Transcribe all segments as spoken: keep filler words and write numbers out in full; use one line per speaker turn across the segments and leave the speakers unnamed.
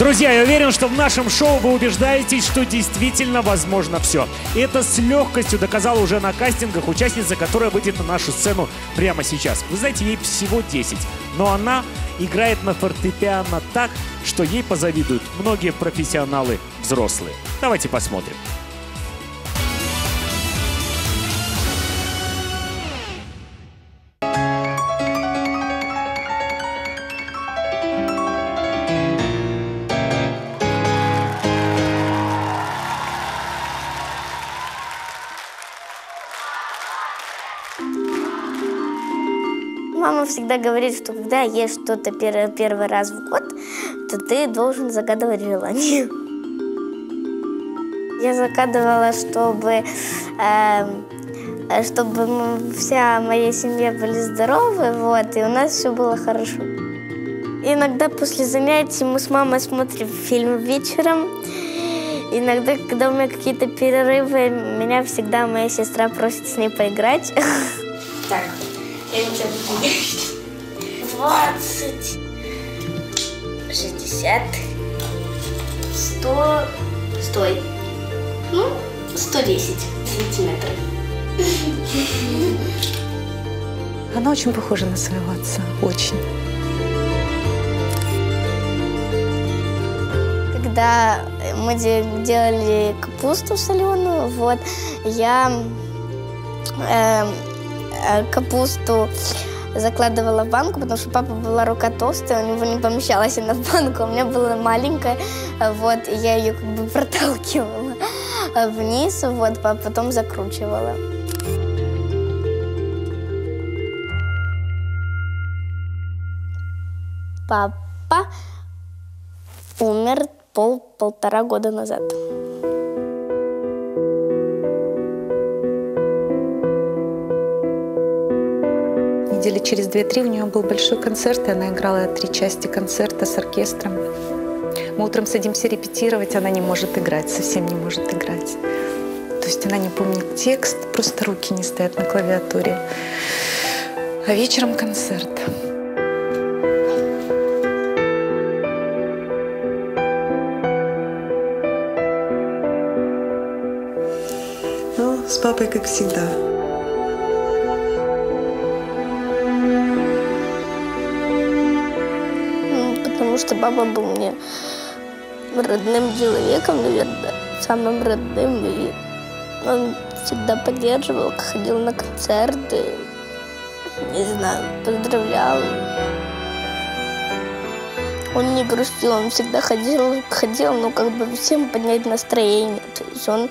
Друзья, я уверен, что в нашем шоу вы убеждаетесь, что действительно возможно все. И это с легкостью доказала уже на кастингах участница, которая выйдет на нашу сцену прямо сейчас. Вы знаете, ей всего десять, но она играет на фортепиано так, что ей позавидуют многие профессионалы взрослые. Давайте посмотрим.
Мама всегда говорит, что когда ешь что-то первый, первый раз в год, то ты должен загадывать желание. Я загадывала, чтобы, э, чтобы мы, вся моя семья были здоровы, вот, и у нас все было хорошо. Иногда после занятий мы с мамой смотрим фильм вечером. Иногда, когда у меня какие-то перерывы, меня всегда моя сестра просит с ней поиграть. Так. Я тебя буду мерить. Двадцать, шестьдесят, сто, стой, ну, сто десять сантиметров.
Она очень похожа на своего отца, очень.
Когда мы делали капусту соленую, вот, я... Э, капусту закладывала в банку, потому что у папы была рука толстая, у него не помещалась она в банку, у меня была маленькая, вот, и я ее как бы проталкивала вниз, вот, а потом закручивала. Папа умер пол, полтора года назад.
Недели через две-три у нее был большой концерт, и она играла три части концерта с оркестром. Мы утром садимся репетировать, она не может играть, совсем не может играть. То есть она не помнит текст, просто руки не стоят на клавиатуре. А вечером концерт.
Ну, с папой как всегда.
Потому что папа был мне родным человеком, наверное, самым родным. И он всегда поддерживал, ходил на концерты, не знаю, поздравлял. Он не грустил, он всегда ходил, ходил, ну, как бы всем поднять настроение. То есть он,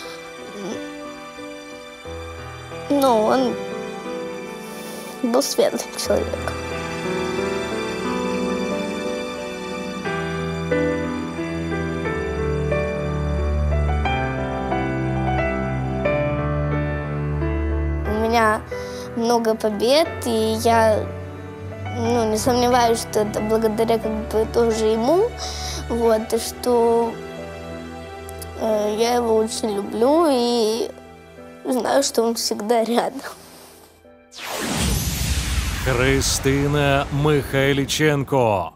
ну, он был светлым человеком. У меня много побед, и я, ну, не сомневаюсь, что это благодаря как бы тоже ему, вот, и что э, я его очень люблю и знаю, что он всегда рядом.
Христина Михайліченко.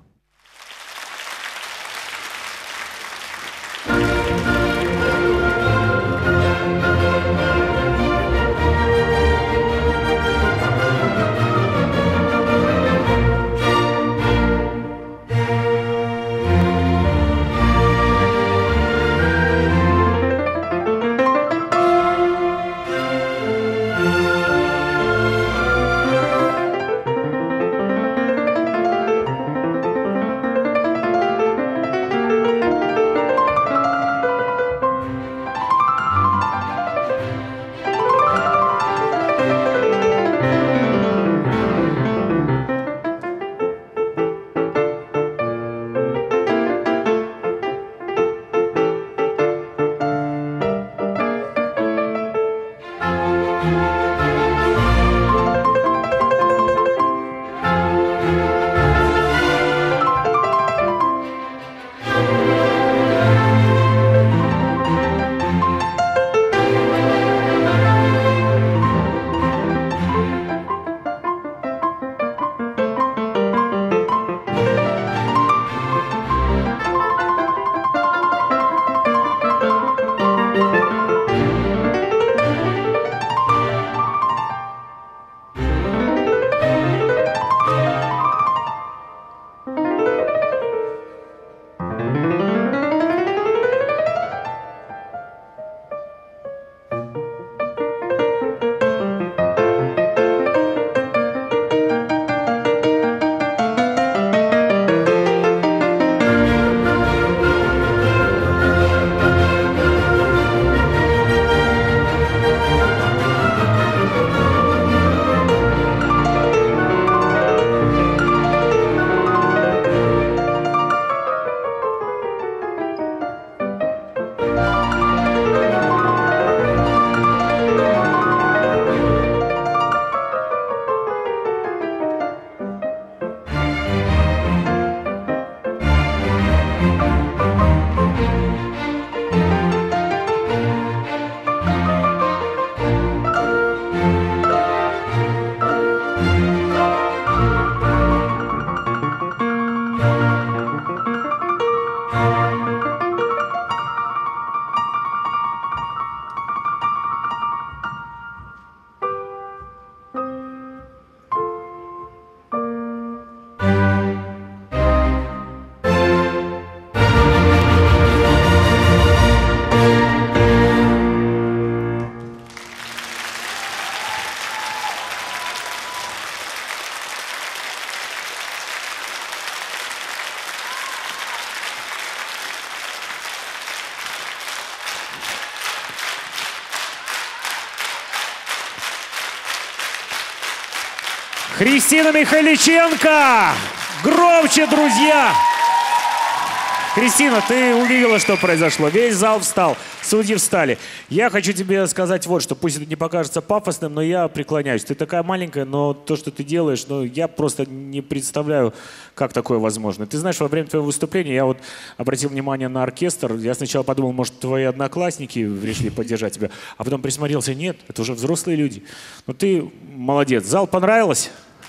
Христина Михайличенко! Громче, друзья! Христина, ты увидела, что произошло. Весь зал встал, судьи встали. Я хочу тебе сказать вот что. Пусть это не покажется пафосным, но я преклоняюсь. Ты такая маленькая, но то, что ты делаешь, ну, я просто не представляю, как такое возможно. Ты знаешь, во время твоего выступления я вот обратил внимание на оркестр. Я сначала подумал, может, твои одноклассники решили поддержать тебя, а потом присмотрелся. Нет, это уже взрослые люди. Но ты молодец. Зал понравилось?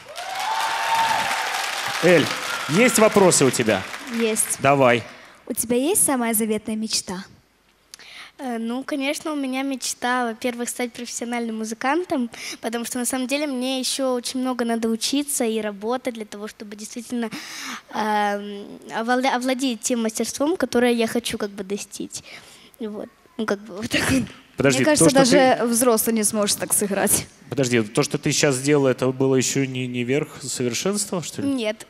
Эль, есть вопросы у тебя?
Есть.
Давай.
У тебя есть самая заветная мечта?
Э, Ну, конечно, у меня мечта, во-первых, стать профессиональным музыкантом, потому что на самом деле мне еще очень много надо учиться и работать для того, чтобы действительно эм, овла- овладеть тем мастерством, которое я хочу как бы достичь. Вот. Ну, как бы вот так вот.
Подожди,
Мне кажется,
то, что
даже
ты...
взрослый не сможет так сыграть.
Подожди, то, что ты сейчас сделала, это было еще не, не верх совершенства, что ли?
Нет.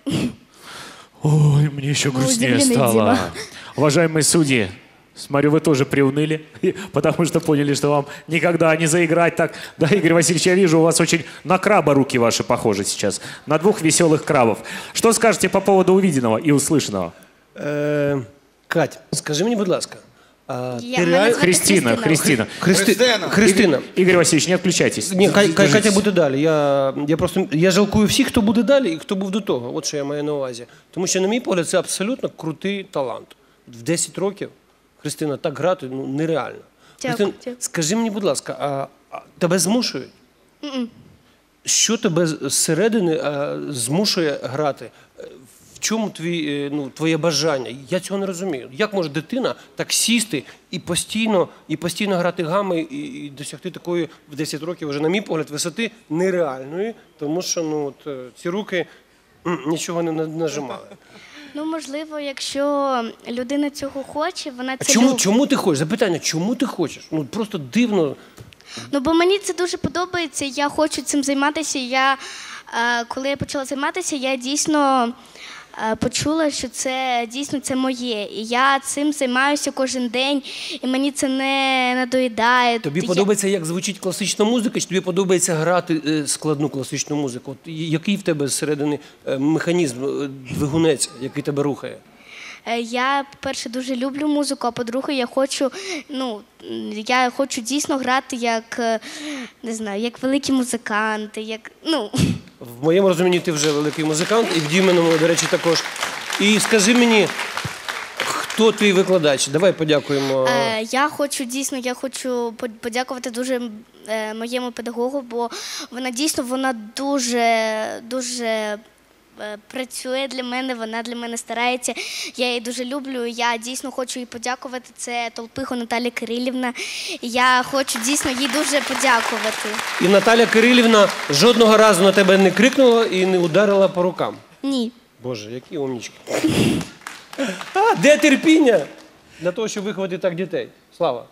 Ой, мне еще
Мы
грустнее
удивлены,
стало.
Дима.
Уважаемые судьи, смотрю, вы тоже приуныли, потому что поняли, что вам никогда не заиграть так. Да, Игорь Васильевич, я вижу, у вас очень на краба руки ваши похожи сейчас. На двух веселых крабов. Что скажете по поводу увиденного и услышанного?
Е, Кать, скажи мені, будь ласка, а
Я-
ти
мене
реально...
звати
Христина, Христина.
Христи...
Христина.
Христина.
Игорь Васильевич, не отключайтесь.
Ні, Ка- Ка-
Держитесь.
Катя буде далі. Я, я просто я жалкую всіх, хто буде далі і хто був до того. От що я маю на увазі. Тому що, на мій погляд, це абсолютно крутий талант. В десять років Христина так грати ну, нереально.
Дякую,
Христина,
дякую.
скажи мені, будь ласка, а, а тебе змушують? Що тебе з- зсередини а, змушує грати? В чому твій, е, ну, твоє бажання? Я цього не розумію. Як може дитина так сісти і постійно, і постійно грати гами і, і досягти такої в десять років, вже, на мій погляд, висоти нереальної, тому що ну, от, е, ці руки м, нічого не на- нажимали.
Ну, можливо, якщо людина цього хоче, вона
А
це
чому,
любить.
чому ти хочеш? Запитання, чому ти хочеш? Ну просто дивно.
Ну, бо мені це дуже подобається, я хочу цим займатися. Я, е, коли я почала займатися, я дійсно е, почула, що це дійсно це моє. І я цим займаюся кожен день, і мені це не надоїдає.
Тобі
Я-
подобається, як звучить класична музика, чи тобі подобається грати е, складну класичну музику? От і- який в тебе зсередини е, механізм, е, двигунець, який тебе рухає?
Е, Я, по-перше, дуже люблю музику, а по-друге, я хочу, ну, м, я хочу дійсно грати як, е, не знаю, як великі музиканти, як, ну,
В моєму розумінні ти вже великий музикант, і в Діминому, до речі, також. І скажи мені, хто твій викладач? Давай подякуємо.
Е, я хочу дійсно, я хочу по- подякувати дуже е, моєму педагогу, бо вона дійсно вона дуже, дуже е, працює для мене, вона для мене старається. Я її дуже люблю. Я дійсно хочу їй подякувати. Це Толпихо Наталія Кирилівна. І я хочу дійсно їй дуже подякувати.
І Наталя Кирилівна жодного разу на тебе не крикнула і не ударила по рукам.
Ні.
Боже, які умнічки. А, де терпіння для того, щоб виховати так дітей? Слава.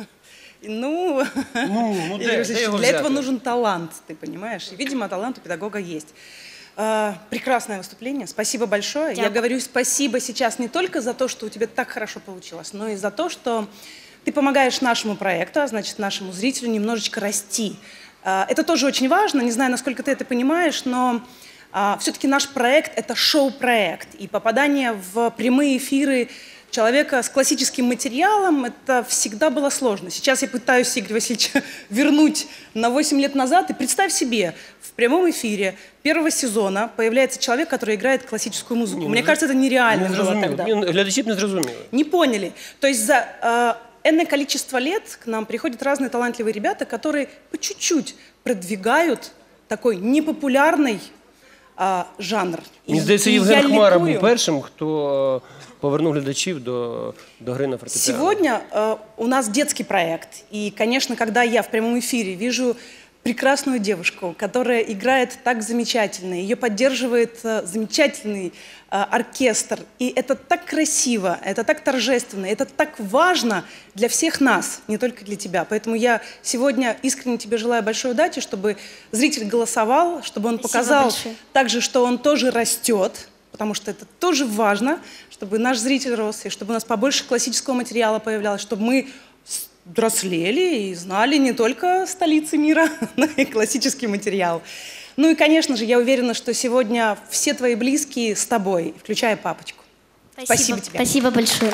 Ну,
Ну, ну
Игорь
де,
Васильевич,
де його
для
взяти?
этого нужен талант, ты понимаешь? И, видимо, талант у педагога есть. А, Прекрасное выступление. Спасибо большое. Я
Дякую.
говорю спасибо сейчас не только за то, что у тебя так хорошо получилось, но и за то, что ты помогаешь нашему проекту, а значит, нашему зрителю немножечко расти. А, Это тоже очень важно. Не знаю, насколько ты это понимаешь, но все-таки наш проект – это шоу-проект. И попадание в прямые эфиры человека с классическим материалом, это всегда было сложно. Сейчас я пытаюсь Игоря Васильевича вернуть на восемь лет назад. И представь себе, в прямом эфире первого сезона появляется человек, который играет классическую музыку.
Ні,
Мне
ну,
кажется, это нереально
Не
было
зрозуміло.
тогда.
Ні, глядачі б не зрозуміли.
Не поняли. То есть за э, энное количество лет к нам приходят разные талантливые ребята, которые по чуть-чуть продвигают такой непопулярный э, жанр.
Мені
И-
здається,
и
Євген
я
Хмара був
ликую.
першим, хто е, повернув глядачів до, до гри на фортепіано.
Сегодня э, у нас детский проект. И, конечно, когда я в прямом эфире вижу прекрасную девушку, которая играет так замечательно, ее поддерживает э, замечательный э, оркестр. И это так красиво, это так торжественно, это так важно для всех нас, не только для тебя. Поэтому я сегодня искренне тебе желаю большой удачи, чтобы зритель голосовал, чтобы он
Спасибо
показал
большое.
также, что он тоже растет, потому что это тоже важно, чтобы наш зритель рос, и чтобы у нас побольше классического материала появлялось, чтобы мы с- взрослели и знали не только столицы мира, но и классический материал. Ну и, конечно же, я уверена, что сегодня все твои близкие с тобой, включая папочку.
Спасибо,
Спасибо тебе.
Спасибо большое.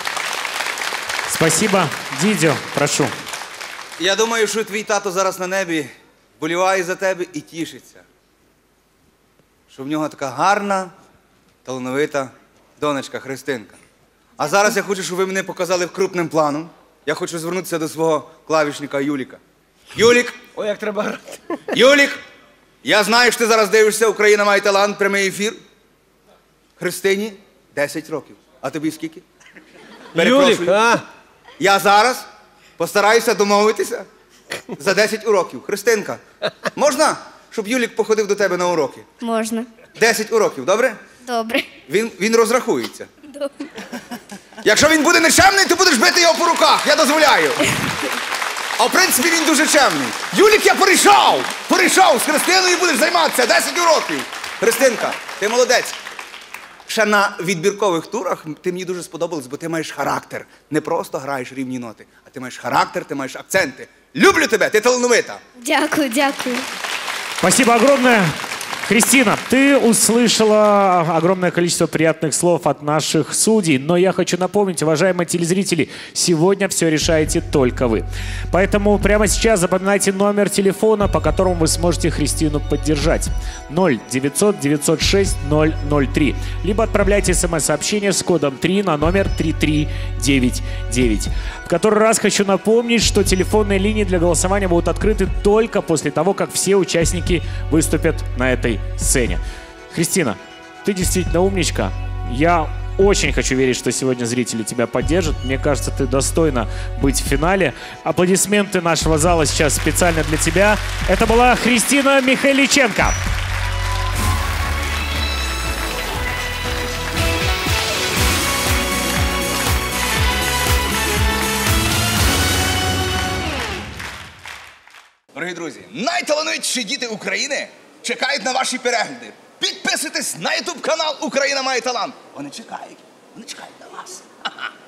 Спасибо. Дідьо, прошу.
Я думаю, що твій тато зараз на небі боліває за тебе і тішиться. Що в нього така гарна, талановита донечка Христинка. А зараз я хочу, щоб ви мене показали крупним планом. Я хочу звернутися до свого клавішника Юліка. Юлік!
Ой, як треба грати.
Юлік! Я знаю, що ти зараз дивишся «Україна має талант», прямий ефір. Христині десять років. А тобі скільки?
Юлік, а?
Я зараз постараюся домовитися за десять уроків. Христинка, можна, щоб Юлік походив до тебе на уроки?
Можна.
десять уроків, добре?
Добре.
Він, він розрахується. Добре. Якщо він буде нечемний, ти будеш бити його по руках, я дозволяю. А в принципі він дуже чемний. Юлік, я порішав! Порішав! З Христиною будеш займатися десять уроків. Христинка, ти молодець. Ще на відбіркових турах ти мені дуже сподобалась, бо ти маєш характер. Не просто граєш рівні ноти, а ти маєш характер, ти маєш акценти. Люблю тебе, ти талановита.
Дякую, дякую.
Спасибо огромное. Кристина, ты услышала огромное количество приятных слов от наших судей, но я хочу напомнить, уважаемые телезрители, сегодня все решаете только вы. Поэтому прямо сейчас запоминайте номер телефона, по которому вы сможете Христину поддержать. ноль девятьсот девятьсот шесть ноль ноль три. Либо отправляйте смс-сообщение с кодом три на номер три три девять девять. В который раз хочу напомнить, что телефонные линии для голосования будут открыты только после того, как все участники выступят на этой сцене. Христина, ты действительно умничка. Я очень хочу верить, что сегодня зрители тебя поддержат. Мне кажется, ты достойна быть в финале. Аплодисменты нашего зала сейчас специально для тебя. Это была Христина Михайличенко.
Дорогі друзі, найталановитіші діти України чекають на ваші перегляди. Підписуйтесь на ютуб канал «Україна має талант». Вони чекають, вони чекають на вас. Ха-ха.